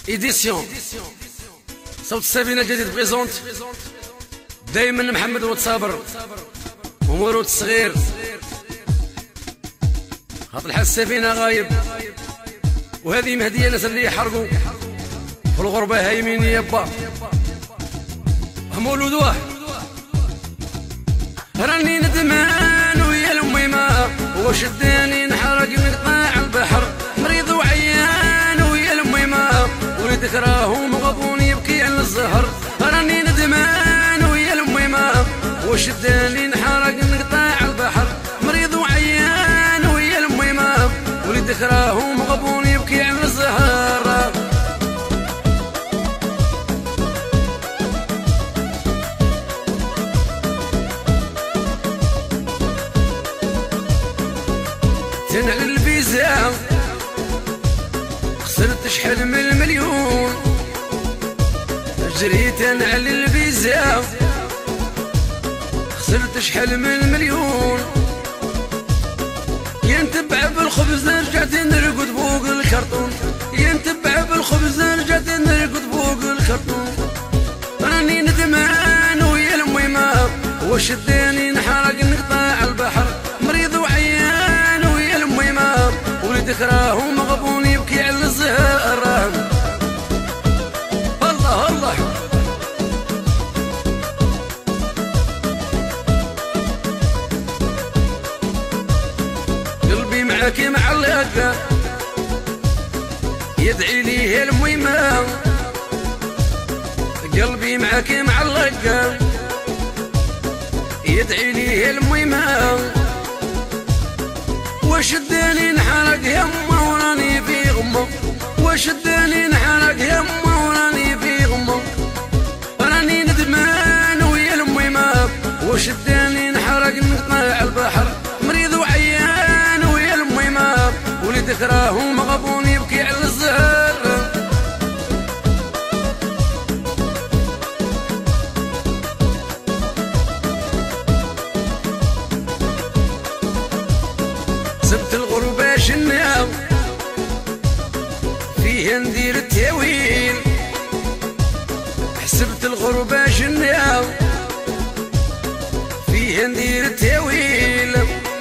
إيديسيون صوت السفينة الجديد بريزونت دايما محمد وتصابر ومولود الصغير هاط الحال السفينة غايب وهذه مهدية ناس اللي يحرقوا في الغربة هايمين يابا مولود واحد راني ندمان ويا الأميمة وشداني نحرق نقطع البحر مريض وعيان ويا الأميمة ولدك راهو مغبون يبكي على الزهر راني ندمان ويا الأميمة وشداني نحرق نقطع البحر مريض وعيان ويا الأميمة ولدك راهو مغبون يبكي على الزهر تنعل الفيزا خسرت شحال من المليون جريت تنعل الفيزا خسرت شحال من المليون ينتبع بالخبز رجعت نرقد فوق الكرتون ينتبع بالخبز رجعت نرقد فوق الكرتون راني ندمان ويا الأميمة وشداني نحرق نقطع البحر مريض وعيان ويا الأميمة ولدك راهو مغبون يبكي على الزهر الله الله قلبي معاك معلق يدعي لي الأميمة قلبي معاك معلق يدعي لي الأميمة وشداني نحرق يمه وراني في غمه وشداني نحرق يمه وراني في غمه راني ندمان ويا الأميمة وشداني نحرق نقطع البحر مريض وعيان ويا الأميمة ولدك راهو مغبون يبكي على الزهر سبت الغربة شناو فيه ندير التاويل حسبت الغربة شناو فيه ندير التاويل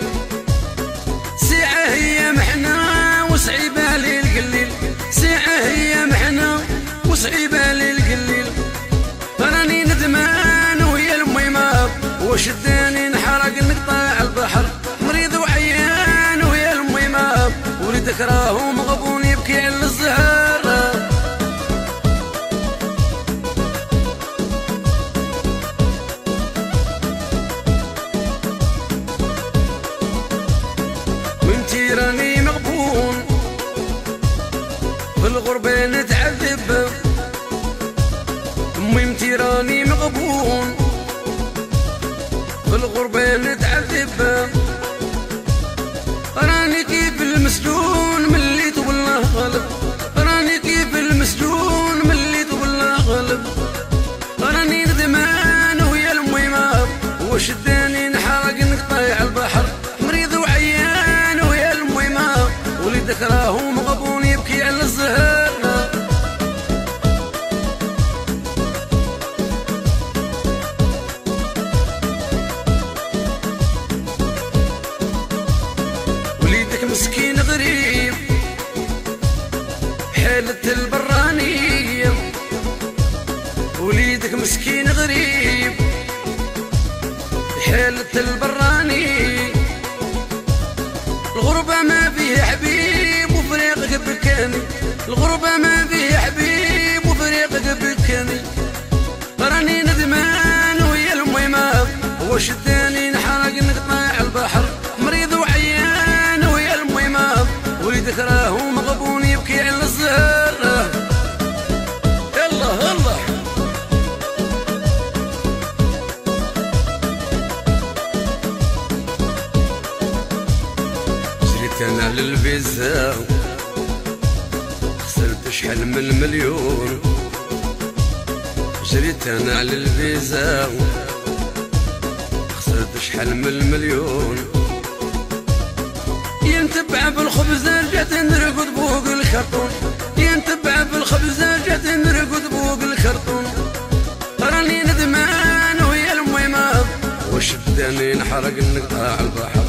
ساعة هي محنا وصعيبة لي القليل ساعة هي محنا وصعيبة لي القليل راني ندمان ويا الأميمة وشداني نحرق نقطع البحر مريض وعيان ويا الأميمة ولدك راهو مغبون يبكي على الزهر وانتي راني مغبون في الغربة نتعذب امي انتي راني مغبون في الغربة نتعذب راني كيف المسجون مليت والله غالب راني كيف المسجون مليت والله غالب راني ندمان ويا الأميمة وشداني نحرق نقطع البحر مريض وعيان ويا الأميمة ولدك راهو مغبون يبكي على الزهر مسكين غريب حالة البرانية وليدك مسكين غريب حالة البرانية الغربة ما فيها حبيب وفريقك بكاني الغربة ما فيها حبيب وفريقك بكاني راني ندمان ويا الأميمة وشداني نحرق نقطع البحر مريض وعيان ويا الأميمة ولدك راهو مغبون يبكي على الزهر يلا يلا جريت انا للفيزا خسرت شحال من المليون جريت انا للفيزا خسرت شحال من المليون ينتبع بالخبز رجعت نرقد فوق الكرتون ينتبع بالخبز وشداني نحرق نقطع البحر.